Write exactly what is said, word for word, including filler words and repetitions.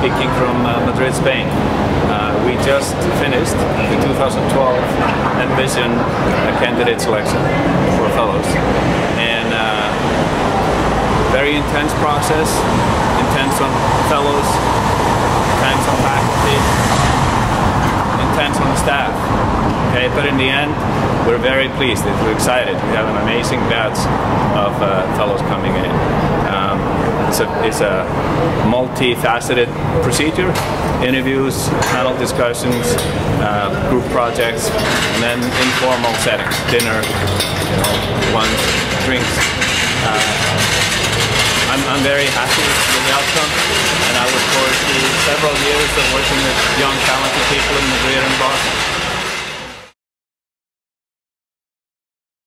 speaking from uh, Madrid, Spain. Uh, we just finished the two thousand twelve Envision uh, candidate selection for fellows, and uh, very intense process, intense on fellows, intense on faculty, intense on the staff. Okay, but in the end, we're very pleased. We're excited. We have an amazing batch of uh, fellows coming in. Um, it's a, it's a multifaceted procedure: interviews, panel discussions, uh, group projects, and then informal settings: dinner, you know, lunch, drinks. Uh, I'm, I'm very happy with the outcome, and I look forward to several years of working with young, talented people in Madrid and Boston.